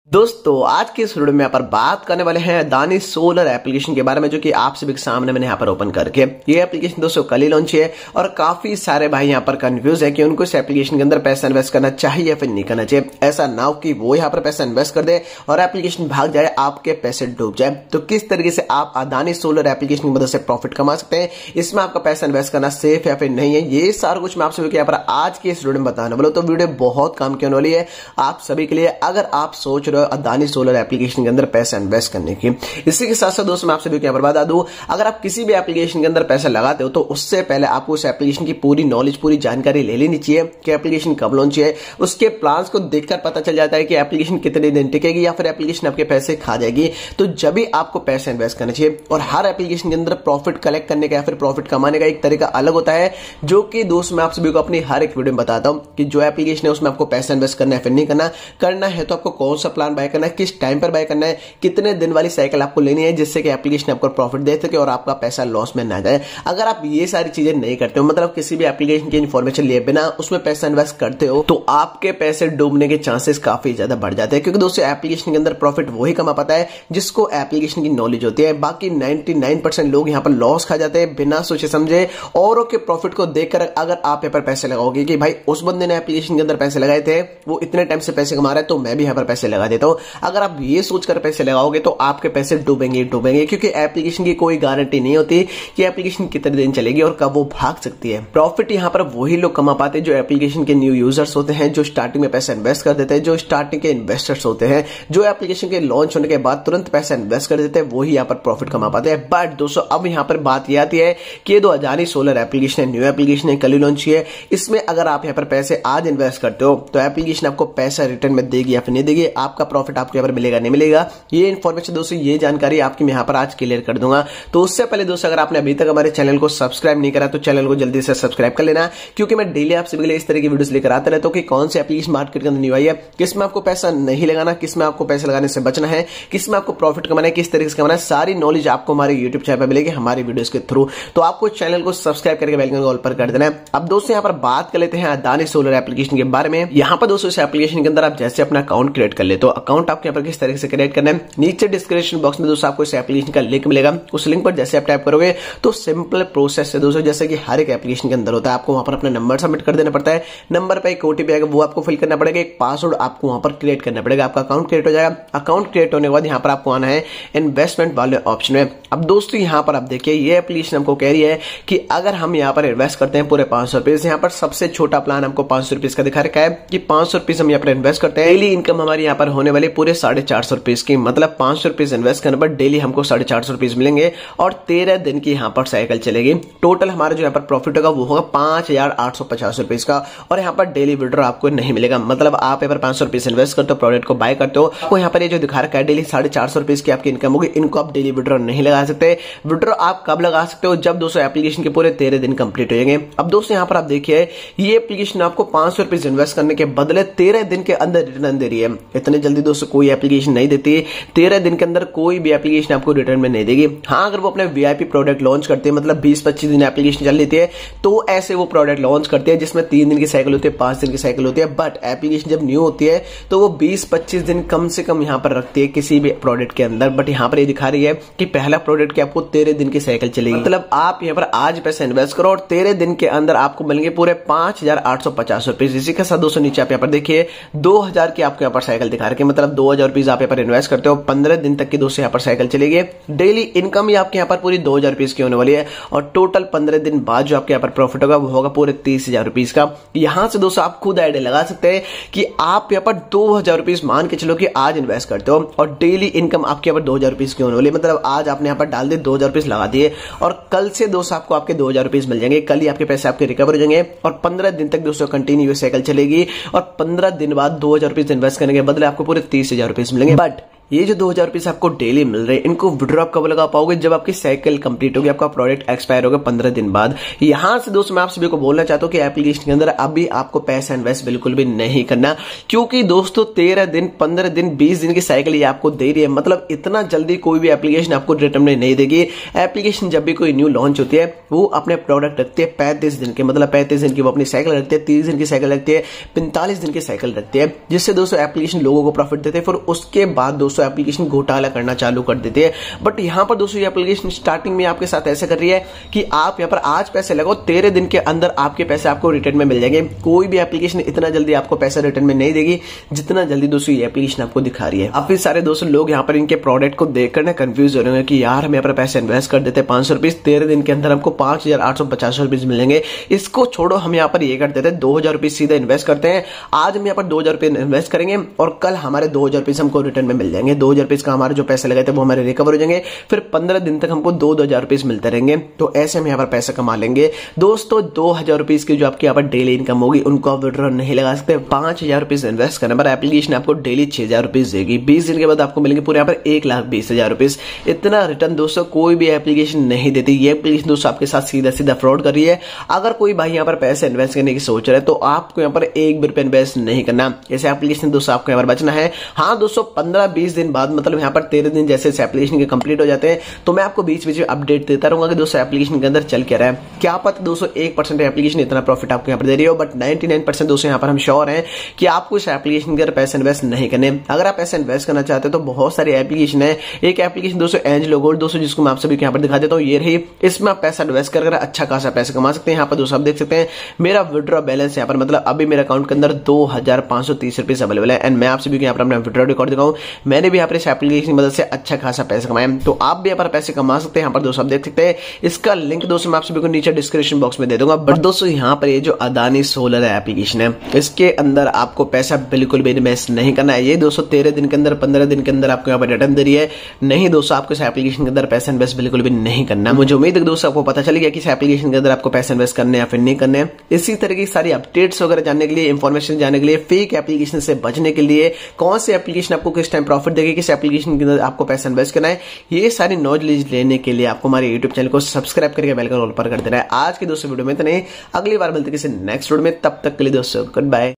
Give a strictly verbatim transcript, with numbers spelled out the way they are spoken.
दोस्तों आज के इस वीडियो में यहाँ पर बात करने वाले हैं अदानी सोलर एप्लीकेशन के बारे में, जो कि आप सभी के सामने मैंने यहाँ पर ओपन करके ये एप्लीकेशन दोस्तों कल ही लॉन्च है और काफी सारे भाई यहाँ पर कंफ्यूज है कि उनको इस एप्लीकेशन के अंदर पैसा इन्वेस्ट करना चाहिए या फिर नहीं करना चाहिए। ऐसा ना हो कि वो यहाँ पर पैसा इन्वेस्ट कर दे और एप्लीकेशन भाग जाए, आपके पैसे डूब जाए। तो किस तरीके से आप अदानी सोलर एप्लीकेशन की मदद से प्रॉफिट कमा सकते हैं, इसमें आपका पैसा इन्वेस्ट करना सेफ या फिर नहीं है, ये सारा कुछ मैं आप सभी को यहाँ पर आज की इस वीडियो में बताने वाला हूं। तो वीडियो बहुत काम की होने वाली है आप सभी के लिए, अगर आप सोच रहे हो अदानी सोलर एप्लीकेशन के अंदर पैसा इन्वेस्ट करने की। इसी के साथ साथ दोस्तों मैं आप सभी को यहां पर बता दूं, अगर आप किसी भी एप्लीकेशन के अंदर पैसा लगाते हो तो उससे पहले आपको उस एप्लीकेशन की पूरी नॉलेज, पूरी जानकारी ले लेनी चाहिए कि एप्लीकेशन कब लॉन्च है। उसके प्लान्स को देखकर पता चल जाता है कि एप्लीकेशन कितने दिन टिकेगी या फिर एप्लीकेशन आपके पैसे खा जाएगी। तो जब भी आपको पैसा इन्वेस्ट करना चाहिए, और हर एप्लीकेशन के अंदर प्रॉफिट कलेक्ट करने का या फिर प्रॉफिट कमाने का एक तरीका अलग होता है, जो कि दोस्त मैं आप सभी को अपनी हर एक वीडियो में बताता हूं कि जो एप्लीकेशन है उसमें आपको पैसा इन्वेस्ट करना है फिर नहीं करना, करना है तो आपको कौन सा प्लान बाय करना है, किस टाइम पर बाय करना है, कितने दिन वाली साइकिल आपको लेनी है, जिससे कि एप्लीकेशन आपको प्रॉफिट दे सके और आपका पैसा लॉस में ना जाए। अगर आप ये सारी चीजें नहीं करते हो, मतलब किसी भी एप्लीकेशन की इन्फॉर्मेशन लिए बिना उसमें पैसा इन्वेस्ट करते हो, तो आपके पैसे डूबने के चांसेस काफी ज्यादा बढ़ जाते हैं। क्योंकि दोस्तों एप्लीकेशन के अंदर प्रॉफिट वही कमा पाता है जिसको एप्लीकेशन की नॉलेज होती है। बाकी निन्यानवे परसेंट लोग यहाँ पर लॉस खा जाते हैं बिना सोचे समझे, औरों के प्रॉफिट को देखकर। अगर आप यहाँ पर पैसे लगाओगे कि भाई उस बंदे ने एप्लीकेशन के अंदर पैसे लगाए थे, वो इतने टाइम से पैसे कमा रहा है, तो मैं भी यहाँ पर पैसे लगा देता हूं, अगर आप ये सोचकर पैसे लगाओगे तो आपके पैसे डूबेंगे डूबेंगे क्योंकि एप्लीकेशन की कोई गारंटी नहीं होती कि एप्लीकेशन कितने दिन चलेगी और कब वो भाग सकती है। प्रॉफिट यहाँ पर वही लोग कमा पाते हैं जो एप्लीकेशन के न्यू यूजर्स होते हैं, जो स्टार्टिंग में पैसा इन्वेस्ट कर देते हैं, जो स्टार्टिंग के इन्वेस्टर्स होते हैं, जो एप्लीकेशन के लॉन्च होने के बाद तुरंत पैसा इन्वेस्ट कर देते हैं, वही यहाँ पर प्रॉफिट कमा पाते हैं। बट दोस्तों अब यहाँ पर बात यह आती है कि ये दो अदानी सोलर एप्लीकेशन है, न्यू एप्लीकेशन है, कल ही लॉन्च है। इसमें अगर आप यहाँ पर पैसे आज इन्वेस्ट करते हो तो एप्लीकेशन आपको पैसा रिटर्न में देगी या फिर नहीं देगी, आपका प्रॉफिट आपको यहाँ पर मिलेगा नहीं मिलेगा, ये इन्फॉर्मेशन दोस्तों, ये जानकारी आपकी मैं यहाँ पर आज क्लियर कर दूंगा। तो उससे पहले दोस्तों अगर आपने अभी तक हमारे चैनल को सब्सक्राइब नहीं करा तो चैनल को जल्दी से सब्सक्राइब कर लेना, क्योंकि मैं डेली आप सभी के लिए इस तरह की वीडियोस लेकर आता रहता हूं कि कौन सी एप्लीकेशन मार्केट के अंदर न्यू आई है, किसमें आपको पैसा नहीं लगाना, किसमें आपको पैसा लगाने से बचना है, किसमें आपको प्रॉफिट कमाना है, किस तरीके से कमाना है, सारी नॉलेज आपको हमारे यूट्यूब चैनल पर मिलेगी हमारी वीडियोस के थ्रू। तो आपको चैनल को सब्सक्राइब करके बेल आइकन को ऑल पर कर देना है। अब दोस्तों यहाँ पर बात कर लेते हैं अदानी सोलर एप्लीकेशन के बारे में। यहाँ पर दोस्तों इस एप्लीकेशन के अंदर आप जैसे अपना अकाउंट क्रिएट कर ले, तो अकाउंट आपके यहाँ पर किस तरीके से क्रिएट करना है, नीचे डिस्क्रिप्शन बॉक्स में दोस्तों आपको इस एप्लीकेशन का लिंक मिलेगा। उस लिंक पर जैसे आप टाइप करोगे तो सिंपल प्रोसेस है दोस्तों, जैसे कि हर एक एप्लीकेशन के अंदर होता है, आपको वहां पर अपना नंबर सबमिट कर देना पड़ता है, नंबर पे एक ओटीपी आएगा वो आपको फिल करना पड़ेगा, एक पासवर्ड आपको वहां पर क्रिएट करना पड़ेगा, आपका अकाउंट क्रिएट हो जाएगा। अकाउंट क्रिएट होने के बाद यहाँ पर आपको आना है इन्वेस्टमेंट वाले ऑप्शन में। अब दोस्तों यहाँ पर आप देखिए ये एप्लीकेशन हमको कह रही है कि अगर हम यहाँ पर इन्वेस्ट करते हैं पूरे पांच सौ रुपीज, यहाँ पर सबसे छोटा प्लान हमको पांच सौ रुपीज का दिखा रखा है कि पांच सौ रुपीज हम यहाँ पर इन्वेस्ट करते हैं, डेली इनकम हमारी यहाँ पर होने वाली पूरे साढ़े चार सौ रुपीज की, मतलब पांच सौ रुपीज इन्वेस्ट करने पर डेली हमको साढ़े चार सौ रुपीज मिलेंगे और तेरह दिन की यहाँ पर साइकिल चलेगी। टोटल हमारा जो यहाँ पर प्रॉफिट होगा वो होगा पांच हजार आठ सौ पचास रुपीज का, और यहाँ पर डेली विड्रॉ आपको नहीं मिलेगा। मतलब आप यहाँ पर पांच सौ रुपीज इन्वेस्ट करते हो, प्रोडक्ट को बाय करते हो, आपको यहाँ पर ये जो दिखा रखा है डेली साढ़े चार सौ रुपीज की आपकी इनकम होगी, इनको आप डेली विड्रॉ नहीं लगा सकते। विड्रॉ आप कब लगा सकते हो, जब दोस्तों एप्लीकेशन के पूरे तेरह दिन कंप्लीट हो जाएंगे। अब दोस्तों यहाँ पर आप देखिए ये एप्लीकेशन आपको पांच सौ रुपीज इन्वेस्ट करने के बदले तेरह दिन के अंदर रिटर्न दे रही है। इतने जल्दी दोस्तों कोई एप्लीकेशन नहीं देती, तेरह दिन के अंदर कोई भी एप्लीकेशन आपको रिटर्न में नहीं देगी। हाँ अगर वो अपने वीआईपी प्रोडक्ट लॉन्च करते हैं, मतलब बीस पच्चीस दिन एप्लीकेशन चल लेती है, तो ऐसे वो प्रोडक्ट लॉन्च करते हैं जिसमें तीन दिन की साइकिल होती है, पांच दिन की साइकिल होती है। बट एप्लीकेशन जब न्यू होती है तो वो बीस पच्चीस दिन कम से कम यहाँ पर रखती है किसी भी प्रोडक्ट के अंदर। बट यहाँ पर ये दिखा रही है कि पहला प्रोडक्ट की आपको तेरह दिन की साइकिल चलेगी, मतलब आप यहाँ पर आज पैसा इन्वेस्ट करो और तेरह दिन के अंदर आपको मिलेंगे पूरे पांच हजार आठ सौ पचास रुपीज। इसी के साथ दोस्तों नीचे आप यहाँ पर देखिए दो हजार की आपको यहाँ पर साइकिल दिखा रही है, मतलब दो हजार रुपीज आप यहाँ पर इन्वेस्ट करते हो, पंद्रह दिन तक की दोस्तों यहाँ पर साइकिल चलेगी। डेली इनकम ही आपके यहाँ पर पूरी दो हजार रुपीज की होने वाली है और टोटल पंद्रह दिन बाद जो आपके यहाँ पर प्रॉफिट होगा वो होगा पूरे तीस हजार रुपीज का। यहां से दोस्तों आप खुद आइडिया लगा सकते हैं कि आप यहाँ पर दो हजार रुपीज मान के चलो कि आज इन्वेस्ट करते हो और डेली इनकम आपके यहाँ पर दो हजार रुपीज की होने वाली है। मतलब आज आपने यहाँ पर डाल दिए, दो हजार रुपीज लगा दिए और कल से दोस्तों आपको आपके दो हजार रुपीज मिल जाएंगे, कल ही आपके पैसे आपके रिकवर हो जाएंगे और पंद्रह दिन तक दोस्तों कंटिन्यू साइकिल चलेगी और पंद्रह दिन बाद दो हजार रुपीज इन्वेस्ट करने के बदले आपको पूरे तीस हजार रुपीज मिलेंगे। बट ये जो दो हजार रुपीज आपको डेली मिल रहे हैं, इनको विड्रॉ कब लगा पाओगे? जब आपकी साइकिल कंप्लीट होगी, आपका प्रोडक्ट एक्सपायर होगा पंद्रह दिन बाद। यहां से दोस्तों मैं आप सभी को बोलना चाहता हूं कि एप्लीकेशन के अंदर अभी आपको पैसा इन्वेस्ट बिल्कुल भी नहीं करना, क्योंकि दोस्तों तेरह दिन, पंद्रह दिन, बीस दिन की साइकिल ये आपको दे रही है। मतलब इतना जल्दी कोई भी एप्लीकेशन आपको रिटर्न में नहीं देगी। एप्लीकेशन जब भी कोई न्यू लॉन्च होती है, वो अपने प्रोडक्ट रखती है पैंतीस दिन के, मतलब पैंतीस दिन की वो अपनी साइकिल रखती है, तीस दिन की साइकिल रखती है, पैंतालीस दिन की साइकिल रखती है, जिससे दोस्तों एप्लीकेशन लोगों को प्रॉफिट देते हैं। फिर उसके बाद दोस्तों एप्लीकेशन घोटाला करना चालू कर देती है। बट यहां पर दोस्तों ये एप्लीकेशन स्टार्टिंग में आपके साथ ऐसे कर रही है कि आप यहां पर आज पैसे लगाओ, तेरह दिन के अंदर आपके पैसे आपको रिटर्न में मिल जाएंगे। कोई भी एप्लीकेशन इतना जल्दी आपको पैसा रिटर्न में नहीं देगी जितना जल्दी दोस्तों ये एप्लीकेशन आपको दिखा रही है। अब फिर सारे दोस्तों लोग यहां पर इनके प्रोडक्ट को देखकर ना कंफ्यूज हो रहे हैं कि यार हम यहाँ पर पैसे इन्वेस्ट कर देते हैं पांच सौ रुपीज, तेरह दिन के अंदर हमको पांच हजार आठ सौ पचास रुपीज मिलेंगे। इसको छोड़ो, हम यहाँ पर ये कर देते हैं, दो हजार रुपीज सीधा इन्वेस्ट करते हैं। आज हम यहाँ पर दो हजार रुपए इन्वेस्ट करेंगे और कल हमारे दो हजार रुपीज हमको रिटर्न में मिल जाएंगे। दो हजार रुपीज का हमारे जो पैसे लगे थे वो हमारे रिकवर हो जाएंगे। फिर पंद्रह दिन तक हमको दो दो हजार रुपीज मिलते रहेंगे। तो ऐसे हम यहाँ पर पैसा कमा लेंगे। दोस्तों दो हजार रुपीज की जो आपकी यहाँ पर डेली इनकम होगी, उनको आप विड्रॉ नहीं लगा सकते। पांच हजार रुपीज इन्वेस्ट करने पर एप्लीकेशन आपको डेली छह हजार रुपीज देगी। बीस दिन के बाद आपको मिलेंगे पूरे यहाँ पर एक लाख बीस हजार रुपीज। इतना रिटर्न दोस्तों कोई भी एप्लीकेशन नहीं देती। ये एप्लीकेशन दोस्तों आपके साथ सीधा सीधा फ्रॉड कर रही है। अगर कोई भाई यहाँ पर पैसे इन्वेस्ट करने की सोच रहे हैं तो आपको यहाँ पर एक भी रुपए इन्वेस्ट नहीं करना। ऐसे एप्लीकेशन दोस्तों आपको यहाँ पर बचना है। हाँ दोस्तों पंद्रह बीस दिन बाद, मतलब यहाँ पर तेरह दिन जैसे इस एप्लीकेशन के कंप्लीट हो जाते हैं, तो मैं आपको बीच बीच में अपडेट देता रहूंगा कि दोस्तों एप्लीकेशन के अंदर चल क्या रहा है। क्या पता दोस्तों एक परसेंट एप्लीकेशन इतना प्रॉफिट आपको यहाँ पर दे रही हो, बट नाइन्टी नाइन परसेंट दोस्तों यहाँ पर हम श्योर हैं कि आपको इस एप्लीकेशन के अंदर पैसे इन्वेस्ट नहीं करने। अगर आप पैसे इन्वेस्ट करना चाहते हो तो बहुत सारी एप्लीकेशन है। एक एप्लीकेशन दोस्तों एंजलो गोल्ड दोस्तों, जिसको मैं आप सभी को यहाँ पर दिखा देता हूँ, ये रही। इसमें आप पैसा इन्वेस्ट कर अच्छा खासा पैसा कमा सकते हैं। यहाँ पर दोस्तों आप देख सकते हैं मेरा विड्रॉ बैलेंस यहाँ पर, मतलब अभी मेरे अकाउंट के अंदर दो हजार पांच सौ तीस रुपीज अवेलेबल है। एंड मैं आप सभी को यहाँ पर अपना विड्रॉ रिकॉर्ड दिखाऊं, मैंने भी यहाँ पर इस एप्लीकेशन की मदद से अच्छा खासा पैसा कमाया। तो आप भी यहाँ पर पैसे कमा सकते हैं। यहाँ पर दोस्तों आप देख सकते हैं, इसका लिंक दोस्तों मैं आप सभी को नीचे डिस्क्रिप्शन बॉक्स में दे दूंगा। बट दोस्तों यहाँ पर ये जो अदानी सोलर एप्लीकेशन है, इसके अंदर आपको पैसा बिल्कुल भी इन्वेस्ट नहीं करना है। ये दोस्तों तेरह दिन के अंदर, पंद्रह दिन के अंदर आपको यहाँ पर रिटर्न दे रही है। नहीं दोस्तों, आपको इस एप्लीकेशन के अंदर पैसा इन्वेस्ट बिल्कुल भी नहीं करना। मुझे उम्मीद है दोस्तों आपको पता चल गया कि इस एप्लीकेशन के अंदर आपको पैसा इन्वेस्ट करने या फिर नहीं करने। इसी तरह की सारी अपडेट्स वगैरह जानने के लिए, इंफॉर्मेशन जानने के लिए, फेक एप्लीकेशन से बचने के लिए, कौन सी एप्लीकेशन आपको किस टाइम प्रॉफिट देगी, किस एप्लीकेशन के अंदर आपको पैसा इन्वेस्ट करना है, ये सारी नॉलेज लेने के लिए आपको हमारे यूट्यूब चैनल को सब्सक्राइब करके बेल आइकन ऑल पर कर देना है। आज के दोस्तों वीडियो में इतना ही, अगली बार मिलते किसी नेक्स्ट वीडियो में, तब तक के लिए दोस्तों गुड बाय।